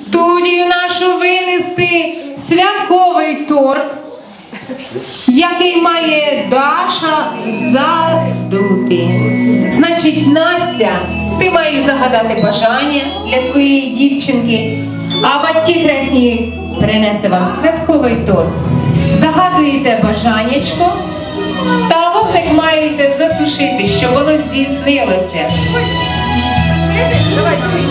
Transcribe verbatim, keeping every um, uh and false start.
студію нашу винести святковий торт, який має Даша задути. Значить, Настя, ти маєш загадати бажання для своєї дівчинки, а батьки хресні принесли вам святковий торт. Загадуєте бажаннячко, та вогник маєте затушити, щоб воно здійснилося. Давай.